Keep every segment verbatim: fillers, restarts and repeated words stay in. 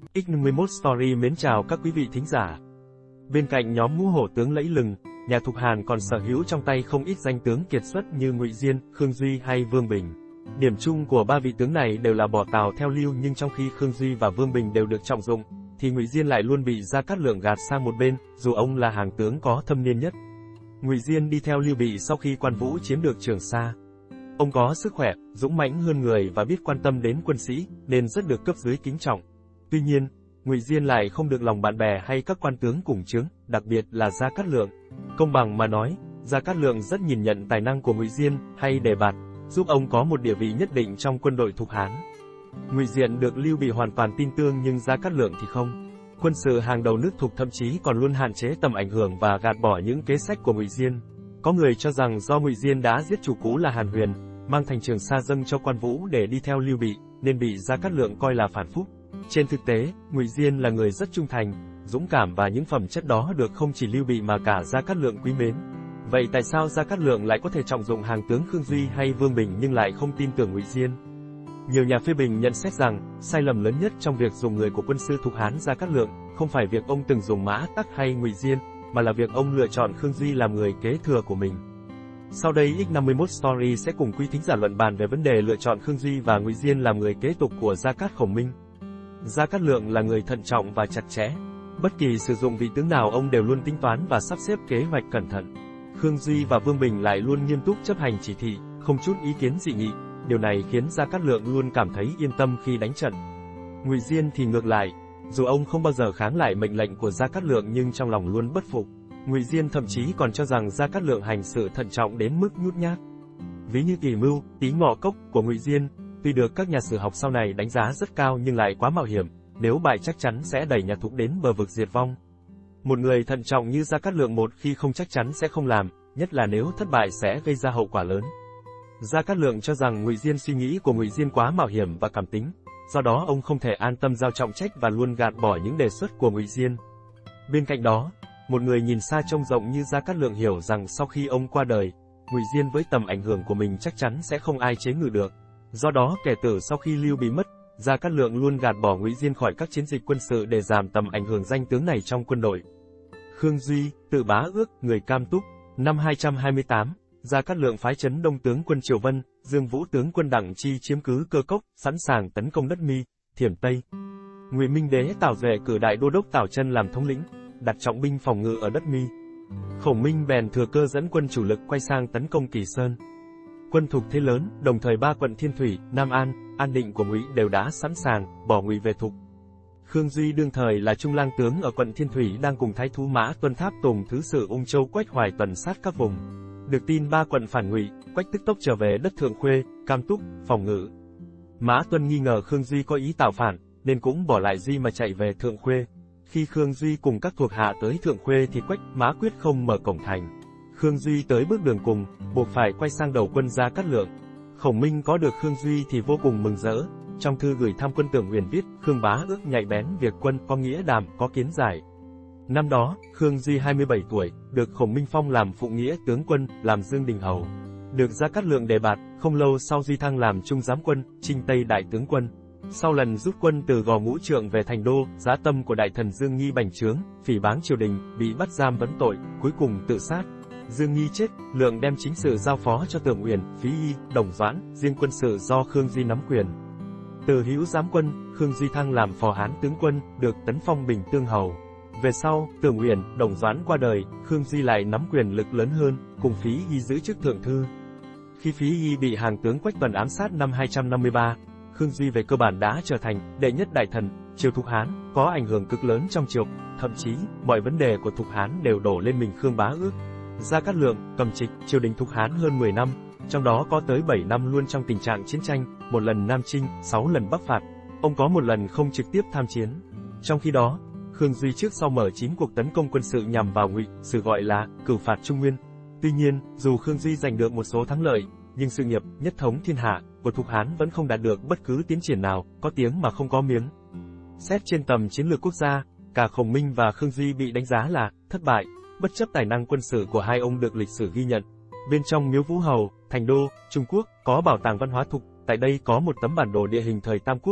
X năm mươi mốt Story mến chào các quý vị thính giả. Bên cạnh nhóm ngũ hổ tướng lẫy lừng, nhà Thục Hàn còn sở hữu trong tay không ít danh tướng kiệt xuất như Ngụy Diên, Khương Duy hay Vương Bình. Điểm chung của ba vị tướng này đều là bỏ Tào theo Lưu, nhưng trong khi Khương Duy và Vương Bình đều được trọng dụng, thì Ngụy Diên lại luôn bị Gia Cát Lượng gạt sang một bên, dù ông là hàng tướng có thâm niên nhất. Ngụy Diên đi theo Lưu Bị sau khi Quan Vũ chiếm được Trường Sa. Ông có sức khỏe, dũng mãnh hơn người và biết quan tâm đến quân sĩ, nên rất được cấp dưới kính trọng. Tuy nhiên, Ngụy Diên lại không được lòng bạn bè hay các quan tướng cùng chướng, đặc biệt là Gia Cát Lượng. Công bằng mà nói, Gia Cát Lượng rất nhìn nhận tài năng của Ngụy Diên, hay đề bạt, giúp ông có một địa vị nhất định trong quân đội Thục Hán. Ngụy Diên được Lưu Bị hoàn toàn tin tưởng nhưng Gia Cát Lượng thì không. Quân sự hàng đầu nước Thục thậm chí còn luôn hạn chế tầm ảnh hưởng và gạt bỏ những kế sách của Ngụy Diên. Có người cho rằng do Ngụy Diên đã giết chủ cũ là Hàn Huyền, mang thành Trường Sa dâng cho Quan Vũ để đi theo Lưu Bị, nên bị Gia Cát Lượng coi là phản phúc. Trên thực tế, Ngụy Diên là người rất trung thành, dũng cảm và những phẩm chất đó được không chỉ Lưu Bị mà cả Gia Cát Lượng quý mến. Vậy tại sao Gia Cát Lượng lại có thể trọng dụng hàng tướng Khương Duy hay Vương Bình nhưng lại không tin tưởng Ngụy Diên? Nhiều nhà phê bình nhận xét rằng, sai lầm lớn nhất trong việc dùng người của quân sư Thục Hán Gia Cát Lượng, không phải việc ông từng dùng Mã Tắc hay Ngụy Diên, mà là việc ông lựa chọn Khương Duy làm người kế thừa của mình. Sau đây X năm mươi mốt Story sẽ cùng quý thính giả luận bàn về vấn đề lựa chọn Khương Duy và Ngụy Diên làm người kế tục của Gia Cát Khổng Minh. Gia Cát Lượng là người thận trọng và chặt chẽ. Bất kỳ sử dụng vị tướng nào ông đều luôn tính toán và sắp xếp kế hoạch cẩn thận. Khương Duy và Vương Bình lại luôn nghiêm túc chấp hành chỉ thị, không chút ý kiến dị nghị. Điều này khiến Gia Cát Lượng luôn cảm thấy yên tâm khi đánh trận. Ngụy Diên thì ngược lại, dù ông không bao giờ kháng lại mệnh lệnh của Gia Cát Lượng nhưng trong lòng luôn bất phục. Ngụy Diên thậm chí còn cho rằng Gia Cát Lượng hành sự thận trọng đến mức nhút nhát. Ví như Kỳ Mưu, Tý Ngọ Cốc của Ngụy Diên, tuy được các nhà sử học sau này đánh giá rất cao nhưng lại quá mạo hiểm, nếu bại chắc chắn sẽ đẩy nhà Thục đến bờ vực diệt vong. Một người thận trọng như Gia Cát Lượng một khi không chắc chắn sẽ không làm, nhất là nếu thất bại sẽ gây ra hậu quả lớn. Gia Cát Lượng cho rằng Ngụy Diên suy nghĩ của Ngụy Diên quá mạo hiểm và cảm tính, do đó ông không thể an tâm giao trọng trách và luôn gạt bỏ những đề xuất của Ngụy Diên. Bên cạnh đó, một người nhìn xa trông rộng như Gia Cát Lượng hiểu rằng sau khi ông qua đời, Ngụy Diên với tầm ảnh hưởng của mình chắc chắn sẽ không ai chế ngự được. Do đó kể từ sau khi Lưu Bị mất, Gia Cát Lượng luôn gạt bỏ Ngụy Diên khỏi các chiến dịch quân sự để giảm tầm ảnh hưởng danh tướng này trong quân đội. Khương Duy, tự Bá Ước, người Cam Túc. Năm hai trăm hai mươi tám, Gia Cát Lượng phái Trấn Đông tướng quân Triều Vân, Dương Vũ tướng quân Đặng Chi chiếm cứ Cơ Cốc, sẵn sàng tấn công đất Mi, Thiểm Tây. Ngụy Minh Đế Tào Duệ cử đại đô đốc Tào Chân làm thống lĩnh, đặt trọng binh phòng ngự ở đất Mi. Khổng Minh bèn thừa cơ dẫn quân chủ lực quay sang tấn công Kỳ Sơn. Quân Thục thế lớn, đồng thời ba quận Thiên Thủy, Nam An, An Định của Ngụy đều đã sẵn sàng, bỏ Ngụy về Thục. Khương Duy đương thời là trung lang tướng ở quận Thiên Thủy đang cùng Thái thú Mã Tuân tháp tùng thứ sử Ung Châu Quách Hoài tuần sát các vùng. Được tin ba quận phản Ngụy, Quách tức tốc trở về đất Thượng Khuê, Cam Túc, phòng ngự. Mã Tuân nghi ngờ Khương Duy có ý tạo phản, nên cũng bỏ lại Duy mà chạy về Thượng Khuê. Khi Khương Duy cùng các thuộc hạ tới Thượng Khuê thì Quách, Mã quyết không mở cổng thành. Khương Duy tới bước đường cùng, buộc phải quay sang đầu quân Gia Cát Lượng. Khổng Minh có được Khương Duy thì vô cùng mừng rỡ. Trong thư gửi thăm quân Tưởng Huyền viết, Khương Bá Ước nhạy bén việc quân, có nghĩa đàm, có kiến giải. Năm đó, Khương Duy hai mươi bảy tuổi, được Khổng Minh phong làm phụ nghĩa tướng quân, làm Dương Đình Hầu. Được Gia Cát Lượng đề bạt, không lâu sau Duy thăng làm trung giám quân, Trinh Tây đại tướng quân. Sau lần rút quân từ Gò Ngũ Trượng về thành đô, dã tâm của đại thần Dương Nghi bành trướng, phỉ báng triều đình, bị bắt giam vấn tội, cuối cùng tự sát. Dương Nghi chết, Lượng đem chính sự giao phó cho Tưởng Uyển, Phí Y, Đồng Doãn, riêng quân sự do Khương Duy nắm quyền. Từ hữu giám quân, Khương Duy thăng làm phò Hán tướng quân, được tấn phong Bình Tương Hầu. Về sau, Tưởng Uyển, Đồng Doãn qua đời, Khương Duy lại nắm quyền lực lớn hơn, cùng Phí Y giữ chức thượng thư. Khi Phí Y bị hàng tướng Quách Tuần ám sát năm hai trăm năm mươi ba, Khương Duy về cơ bản đã trở thành đệ nhất đại thần, triều Thục Hán, có ảnh hưởng cực lớn trong triều, thậm chí, mọi vấn đề của Thục Hán đều đổ lên mình Khương Bá Ước. Gia Cát Lượng, cầm trịch, triều đình Thục Hán hơn mười năm, trong đó có tới bảy năm luôn trong tình trạng chiến tranh, một lần Nam Chinh, sáu lần Bắc phạt. Ông có một lần không trực tiếp tham chiến. Trong khi đó, Khương Duy trước sau mở chín cuộc tấn công quân sự nhằm vào Ngụy, sự gọi là cửu phạt Trung Nguyên. Tuy nhiên, dù Khương Duy giành được một số thắng lợi, nhưng sự nghiệp nhất thống thiên hạ của Thục Hán vẫn không đạt được bất cứ tiến triển nào, có tiếng mà không có miếng. Xét trên tầm chiến lược quốc gia, cả Khổng Minh và Khương Duy bị đánh giá là thất bại, bất chấp tài năng quân sự của hai ông được lịch sử ghi nhận. Bên trong miếu Vũ Hầu, thành đô, Trung Quốc, có bảo tàng văn hóa Thục, tại đây có một tấm bản đồ địa hình thời Tam Quốc,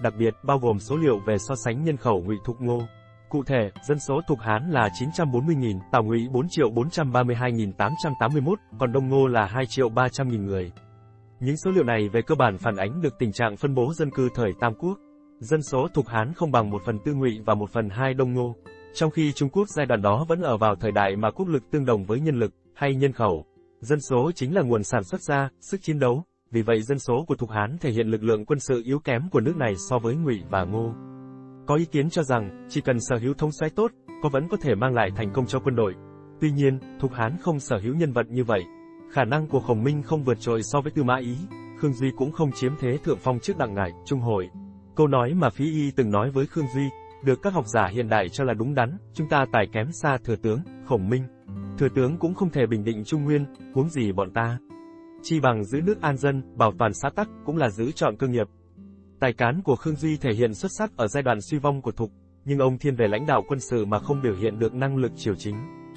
đặc biệt bao gồm số liệu về so sánh nhân khẩu Ngụy Thục Ngô. Cụ thể, dân số Thục Hán là chín trăm bốn mươi nghìn, Tào Ngụy bốn triệu bốn trăm ba mươi hai nghìn tám trăm tám mươi mốt, còn Đông Ngô là hai triệu ba trăm nghìn người. Những số liệu này về cơ bản phản ánh được tình trạng phân bố dân cư thời Tam Quốc. Dân số Thục Hán không bằng một phần tư Ngụy và một phần hai Đông Ngô, trong khi Trung Quốc giai đoạn đó vẫn ở vào thời đại mà quốc lực tương đồng với nhân lực, hay nhân khẩu. Dân số chính là nguồn sản xuất ra, sức chiến đấu, vì vậy dân số của Thục Hán thể hiện lực lượng quân sự yếu kém của nước này so với Ngụy và Ngô. Có ý kiến cho rằng, chỉ cần sở hữu thống soái tốt, có vẫn có thể mang lại thành công cho quân đội. Tuy nhiên, Thục Hán không sở hữu nhân vật như vậy. Khả năng của Khổng Minh không vượt trội so với Tư Mã Ý, Khương Duy cũng không chiếm thế thượng phong trước Đặng Ngải, Trung Hội. Câu nói mà Phí Y từng nói với Khương Duy, được các học giả hiện đại cho là đúng đắn, chúng ta tài kém xa thừa tướng, Khổng Minh. Thừa tướng cũng không thể bình định Trung Nguyên, huống gì bọn ta. Chi bằng giữ nước an dân, bảo toàn xã tắc, cũng là giữ chọn cơ nghiệp. Tài cán của Khương Duy thể hiện xuất sắc ở giai đoạn suy vong của Thục, nhưng ông thiên về lãnh đạo quân sự mà không biểu hiện được năng lực triều chính.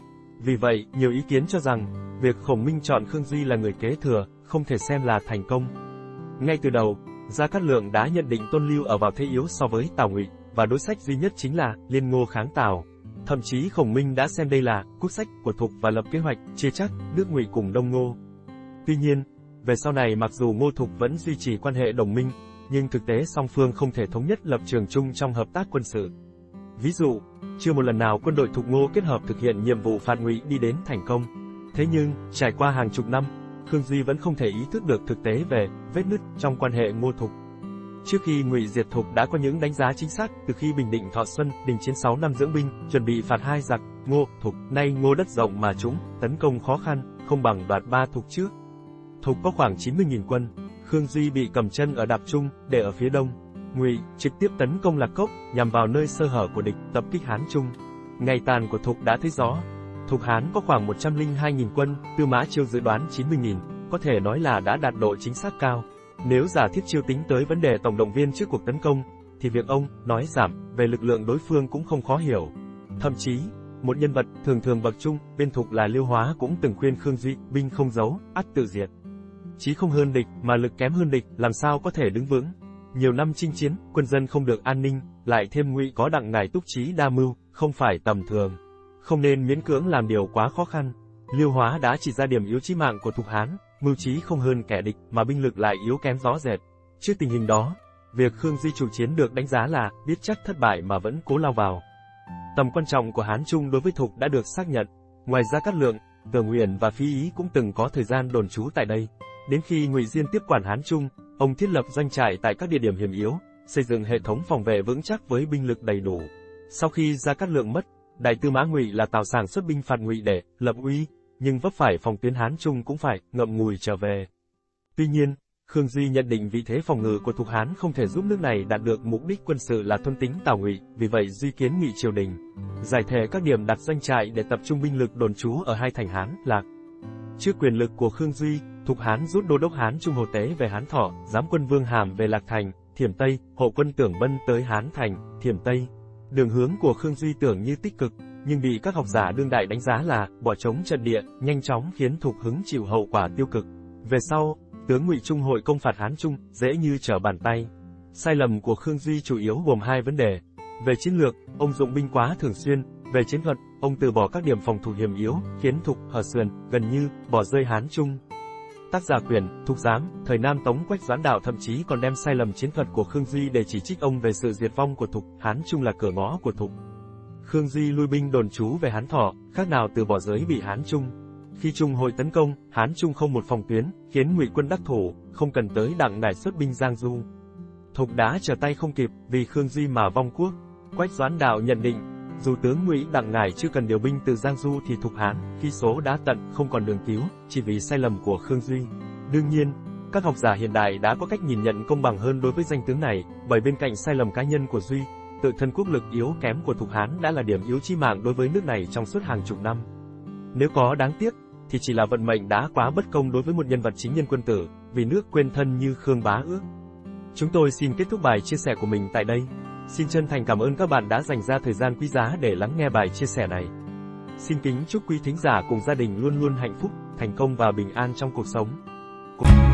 Vì vậy, nhiều ý kiến cho rằng, việc Khổng Minh chọn Khương Duy là người kế thừa, không thể xem là thành công. Ngay từ đầu, Gia Cát Lượng đã nhận định Tôn Lưu ở vào thế yếu so với Tào Ngụy, và đối sách duy nhất chính là liên Ngô kháng Tào. Thậm chí Khổng Minh đã xem đây là quốc sách của Thục và lập kế hoạch chia chắc nước Ngụy cùng Đông Ngô. Tuy nhiên, về sau này mặc dù Ngô Thục vẫn duy trì quan hệ đồng minh, nhưng thực tế song phương không thể thống nhất lập trường chung trong hợp tác quân sự. Ví dụ, chưa một lần nào quân đội Thục Ngô kết hợp thực hiện nhiệm vụ phạt Ngụy đi đến thành công. Thế nhưng, trải qua hàng chục năm, Khương Duy vẫn không thể ý thức được thực tế về vết nứt trong quan hệ Ngô Thục. Trước khi Ngụy diệt Thục đã có những đánh giá chính xác từ khi bình định Thọ Xuân, đình chiến sáu năm dưỡng binh, chuẩn bị phạt hai giặc, Ngô, Thục, nay Ngô đất rộng mà trũng, tấn công khó khăn, không bằng đoạt ba Thục trước. Thục có khoảng chín mươi nghìn quân, Khương Duy bị cầm chân ở Đạp Trung, để ở phía đông. Ngụy trực tiếp tấn công Lạc Cốc, nhằm vào nơi sơ hở của địch, tập kích Hán Trung. Ngày tàn của Thục đã thấy rõ. Thục Hán có khoảng một trăm lẻ hai nghìn quân, Tư Mã Chiêu dự đoán chín mươi nghìn, có thể nói là đã đạt độ chính xác cao. Nếu giả thiết Chiêu tính tới vấn đề tổng động viên trước cuộc tấn công, thì việc ông nói giảm về lực lượng đối phương cũng không khó hiểu. Thậm chí, một nhân vật thường thường bậc trung bên Thục là Liêu Hóa cũng từng khuyên Khương Duy, binh không giấu, ắt tự diệt. Chí không hơn địch, mà lực kém hơn địch, làm sao có thể đứng vững. Nhiều năm chinh chiến, quân dân không được an ninh, lại thêm Ngụy có Đặng Ngải túc trí đa mưu, không phải tầm thường. Không nên miễn cưỡng làm điều quá khó khăn. Liêu Hóa đã chỉ ra điểm yếu chí mạng của Thục Hán, mưu trí không hơn kẻ địch, mà binh lực lại yếu kém rõ rệt. Trước tình hình đó, việc Khương Duy chủ chiến được đánh giá là biết chắc thất bại mà vẫn cố lao vào. Tầm quan trọng của Hán Trung đối với Thục đã được xác nhận. Ngoài ra Cát Lượng, Tưởng Uyển và Phí Ý cũng từng có thời gian đồn trú tại đây. Đến khi Ngụy Diên tiếp quản Hán Trung, ông thiết lập doanh trại tại các địa điểm hiểm yếu, xây dựng hệ thống phòng vệ vững chắc với binh lực đầy đủ. Sau khi Gia Cát Lượng mất, Đại Tư Mã Ngụy là Tào Sảng xuất binh phạt Ngụy để lập uy, nhưng vấp phải phòng tuyến Hán Trung cũng phải ngậm ngùi trở về. Tuy nhiên, Khương Duy nhận định vị thế phòng ngự của Thục Hán không thể giúp nước này đạt được mục đích quân sự là tuân tính Tào Ngụy, vì vậy Duy kiến nghị triều đình giải thể các điểm đặt doanh trại để tập trung binh lực đồn trú ở hai thành Hán, Lạc. Trước quyền lực của Khương Duy, Thục Hán rút đô đốc Hán Trung Hồ Tế về Hán Thọ, giám quân Vương Hàm về Lạc Thành, Thiểm Tây, hộ quân Tưởng Bân tới Hán Thành, Thiểm Tây. Đường hướng của Khương Duy tưởng như tích cực, nhưng bị các học giả đương đại đánh giá là bỏ trống trận địa, nhanh chóng khiến Thục hứng chịu hậu quả tiêu cực. Về sau, tướng Ngụy Trung Hội công phạt Hán Trung, dễ như trở bàn tay. Sai lầm của Khương Duy chủ yếu gồm hai vấn đề. Về chiến lược, ông dụng binh quá thường xuyên. Về chiến thuật, ông từ bỏ các điểm phòng thủ hiểm yếu, khiến Thục, Hở Sườn, gần như bỏ rơi Hán Trung. Tác giả quyển Thục Giám, thời Nam Tống Quách Doãn Đạo thậm chí còn đem sai lầm chiến thuật của Khương Duy để chỉ trích ông về sự diệt vong của Thục, Hán Trung là cửa ngõ của Thục. Khương Duy lui binh đồn trú về Hán Thọ, khác nào từ bỏ giới bị Hán Trung. Khi Trung Hội tấn công, Hán Trung không một phòng tuyến, khiến Ngụy quân đắc thủ, không cần tới Đặng Ngải xuất binh Giang Du. Thục đã trở tay không kịp, vì Khương Duy mà vong quốc. Quách Doãn Đạo nhận định, dù tướng Ngụy Đặng Ngải chưa cần điều binh từ Giang Du thì Thục Hán, khi số đã tận, không còn đường cứu, chỉ vì sai lầm của Khương Duy. Đương nhiên, các học giả hiện đại đã có cách nhìn nhận công bằng hơn đối với danh tướng này, bởi bên cạnh sai lầm cá nhân của Duy, tự thân quốc lực yếu kém của Thục Hán đã là điểm yếu chí mạng đối với nước này trong suốt hàng chục năm. Nếu có đáng tiếc, thì chỉ là vận mệnh đã quá bất công đối với một nhân vật chính nhân quân tử, vì nước quên thân như Khương Bá Ước. Chúng tôi xin kết thúc bài chia sẻ của mình tại đây. Xin chân thành cảm ơn các bạn đã dành ra thời gian quý giá để lắng nghe bài chia sẻ này. Xin kính chúc quý thính giả cùng gia đình luôn luôn hạnh phúc, thành công và bình an trong cuộc sống.